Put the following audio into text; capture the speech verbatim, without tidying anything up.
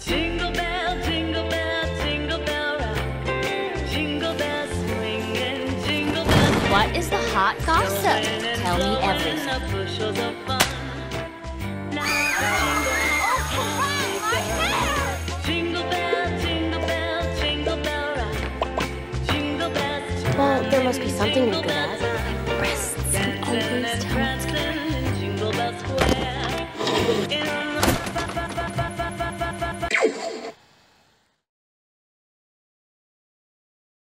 Jingle bell, jingle bell, jingle bell rock. Jingle bells swing and jingle bells. What is the hot gossip? Tell me everything. Bushels of fun. Now jingle bell, jingle bell, jingle bell rock. Jingle bells. Well, there must be something you're good at.